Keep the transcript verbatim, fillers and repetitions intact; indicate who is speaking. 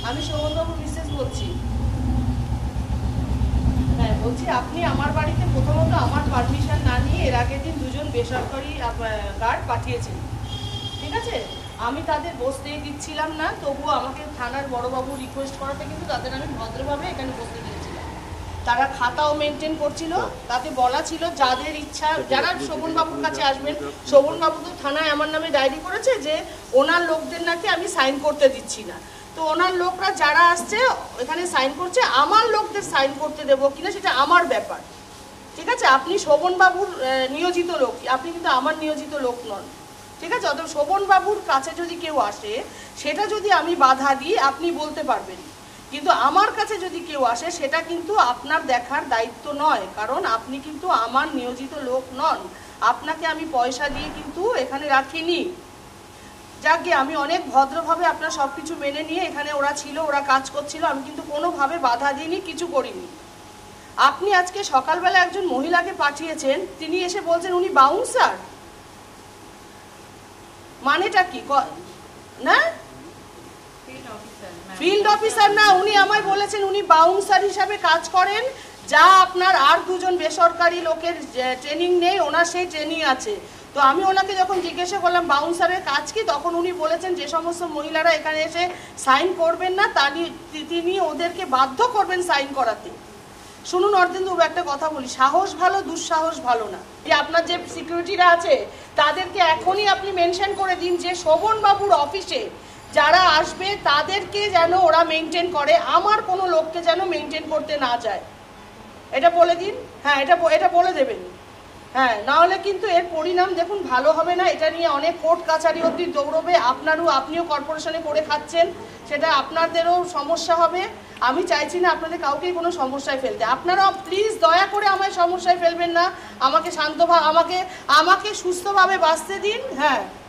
Speaker 1: আমি শোভনবাবু বিশেষ বলছি। হ্যাঁ বলছি, আপনি আমার বাড়িতে প্রথমত আমার পারমিশন না নিয়ে এর আগের দিন দুজন বেসরকারি গার্ড পাঠিয়েছেন, ঠিক আছে? আমি তাদের বসতেই দিচ্ছিলাম না, তবুও আমাকে থানার বড়বাবু রিকোয়েস্ট করাতে কিন্তু তাদের আমি ভদ্রভাবে এখানে বসতে দিয়েছিলাম। তারা খাতাও মেনটেন করছিল, তাতে বলা ছিল যাদের ইচ্ছা, যারা শোভনবাবুর কাছে আসবেন, শোভনবাবু তো থানায় আমার নামে ডায়েরি করেছে যে ওনার লোকদের নাকি আমি সাইন করতে দিচ্ছি না। তো ওনার লোকরা যারা আসছে এখানে সাইন করছে, আমার লোকদের সাইন করতে দেবো কিনা সেটা আমার ব্যাপার, ঠিক আছে? আপনি শোভনবাবুর নিয়োজিত লোক, আপনি কিন্তু আমার নিয়োজিত লোক নন, ঠিক আছে? অত শোভনবাবুর কাছে যদি কেউ আসে সেটা যদি আমি বাধা দিই আপনি বলতে পারবেন, কিন্তু আমার কাছে যদি কেউ আসে সেটা কিন্তু আপনার দেখার দায়িত্ব নয়, কারণ আপনি কিন্তু আমার নিয়োজিত লোক নন। আপনাকে আমি পয়সা দিয়ে কিন্তু এখানে রাখিনি। যাকে আমি অনেক ভদ্রভাবে আপনার সব কিছু মেনে নিয়ে এখানে ওরা ছিল, ওরা কাজ করছিল, আমি কিন্তু কোনোভাবে বাধা দিইনি, কিছু করিনি। আপনি আজকে সকালবেলা একজন মহিলাকে পাঠিয়েছেন, তিনি এসে বলছেন উনি বাউন্সার, মানেটা কি? না ফিল্ড অফিসার না, উনি আমায় বলেছেন উনি বাউন্সার হিসাবে কাজ করেন, যা আপনার আর দুজন বেসরকারি লোকের ট্রেনিং নেই, ওনার সেই ট্রেনিং আছে। তো আমি ওনাকে যখন জিজ্ঞাসা করলাম বাউন্সারের কাজ কি, তখন উনি বলেছেন যে সমস্ত মহিলারা এখানে এসে সাইন করবেন না তা তিনি ওদেরকে বাধ্য করবেন সাইন করাতে। শুনুন অর্ধেন্দুবাবু, একটা কথা বলি, সাহস ভালো, দুঃসাহস ভালো না। যে আপনার যে সিকিউরিটিরা আছে তাদেরকে এখনই আপনি মেনশন করে দিন যে শোভনবাবুর অফিসে যারা আসবে তাদেরকে যেন ওরা মেনটেন করে, আমার কোনো লোককে যেন মেনটেন করতে না যায়, এটা বলে দিন। হ্যাঁ, এটা এটা বলে দেবেন। হ্যাঁ, নাহলে কিন্তু এর পরিণাম দেখুন ভালো হবে না, এটা নিয়ে অনেক কোর্ট কাছারি অবধি দৌড়বে, আপনারও আপনিও কর্পোরেশনে করে খাচ্ছেন, সেটা আপনাদেরও সমস্যা হবে। আমি চাইছি না আপনাদের কাউকেই কোনো সমস্যায় ফেলতে, আপনারা প্লিজ দয়া করে আমায় সমস্যায় ফেলবেন না, আমাকে শান্তভাবে আমাকে আমাকে সুস্থভাবে বাঁচতে দিন। হ্যাঁ।